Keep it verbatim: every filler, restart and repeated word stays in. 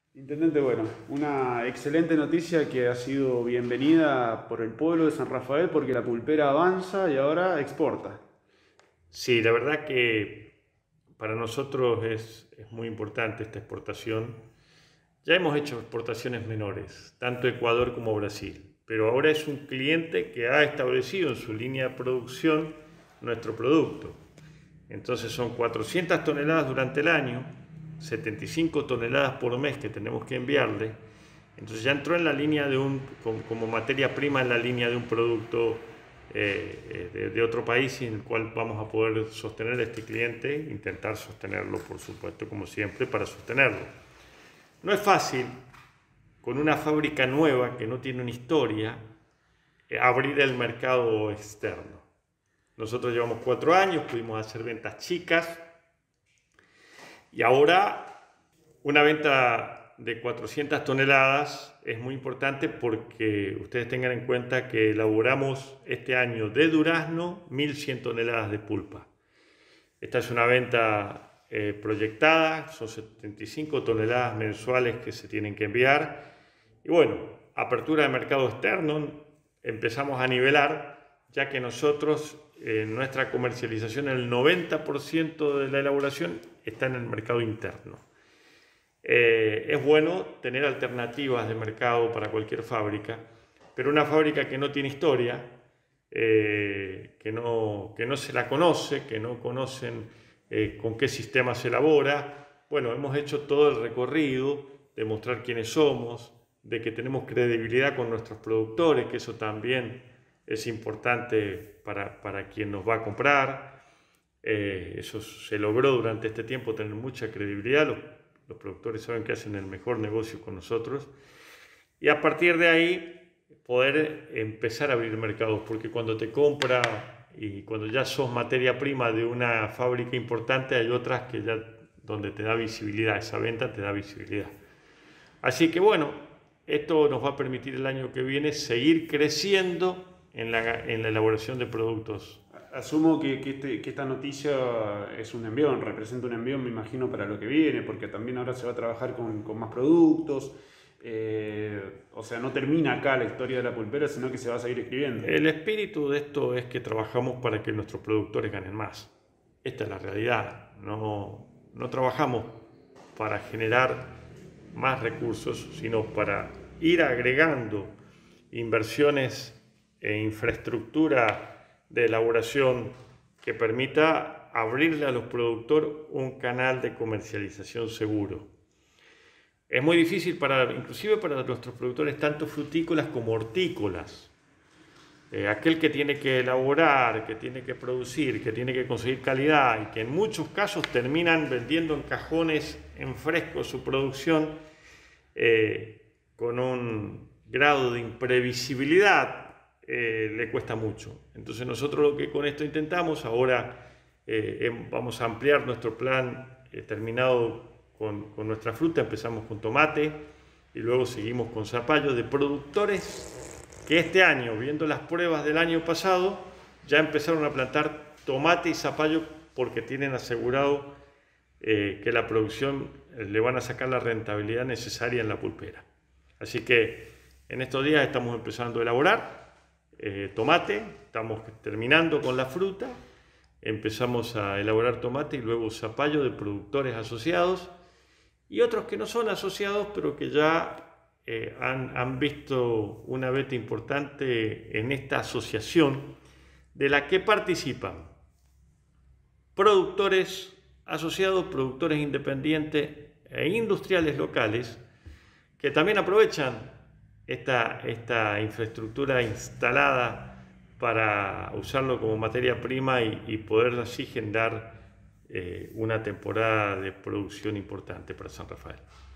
Intendente, bueno, una excelente noticia que ha sido bienvenida por el pueblo de San Rafael porque la pulpera avanza y ahora exporta. Sí, la verdad que para nosotros es, es muy importante esta exportación. Ya hemos hecho exportaciones menores, tanto Ecuador como Brasil, pero ahora es un cliente que ha establecido en su línea de producción nuestro producto. Entonces son cuatrocientas toneladas durante el año, setenta y cinco toneladas por mes que tenemos que enviarle. Entonces ya entró en la línea de un, como materia prima en la línea de un producto eh, de, de otro país en el cual vamos a poder sostener a este cliente, intentar sostenerlo, por supuesto, como siempre, para sostenerlo. No es fácil, con una fábrica nueva que no tiene una historia, eh, abrir el mercado externo. Nosotros llevamos cuatro años, pudimos hacer ventas chicas y ahora una venta de cuatrocientas toneladas es muy importante porque ustedes tengan en cuenta que elaboramos este año de durazno mil cien toneladas de pulpa. Esta es una venta eh, proyectada, son setenta y cinco toneladas mensuales que se tienen que enviar. Y bueno, apertura de mercado externo, empezamos a nivelar, ya que nosotros, en nuestra comercialización, el noventa por ciento de la elaboración está en el mercado interno. Eh, es bueno tener alternativas de mercado para cualquier fábrica, pero una fábrica que no tiene historia, eh, que, no, que no se la conoce, que no conocen eh, con qué sistema se elabora, bueno, hemos hecho todo el recorrido de mostrar quiénes somos, de que tenemos credibilidad con nuestros productores, que eso también es importante para, para quien nos va a comprar. Eh, eso se logró durante este tiempo, tener mucha credibilidad. Los, los productores saben que hacen el mejor negocio con nosotros. Y a partir de ahí poder empezar a abrir mercados, porque cuando te compra y cuando ya sos materia prima de una fábrica importante, hay otras que ya donde te da visibilidad, esa venta te da visibilidad. Así que bueno, esto nos va a permitir el año que viene seguir creciendo en la, en la elaboración de productos. Asumo que, que, este- que esta noticia es un envión, representa un envión, me imagino, para lo que viene, porque también ahora se va a trabajar con, con más productos. Eh, o sea, no termina acá la historia de la pulpera, sino que se va a seguir escribiendo. El espíritu de esto es que trabajamos para que nuestros productores ganen más. Esta es la realidad. No, no trabajamos para generar más recursos, sino para ir agregando inversiones e infraestructura de elaboración que permita abrirle a los productores un canal de comercialización seguro. Es muy difícil, para, inclusive para nuestros productores, tanto frutícolas como hortícolas. Eh, aquel que tiene que elaborar, que tiene que producir, que tiene que conseguir calidad y que en muchos casos terminan vendiendo en cajones en fresco su producción eh, con un grado de imprevisibilidad, eh, le cuesta mucho. Entonces nosotros lo que con esto intentamos, ahora eh, vamos a ampliar nuestro plan eh, terminado con, con nuestra fruta, empezamos con tomate y luego seguimos con zapallo, de productores que este año, viendo las pruebas del año pasado, ya empezaron a plantar tomate y zapallo porque tienen asegurado eh, que la producción eh, le van a sacar la rentabilidad necesaria en la pulpera. Así que en estos días estamos empezando a elaborar eh, tomate, estamos terminando con la fruta, empezamos a elaborar tomate y luego zapallo de productores asociados y otros que no son asociados, pero que ya eh, han, han visto una beta importante en esta asociación de la que participan productores asociados, productores independientes e industriales locales que también aprovechan esta, esta infraestructura instalada para usarlo como materia prima y, y poder así generar eh, una temporada de producción importante para San Rafael.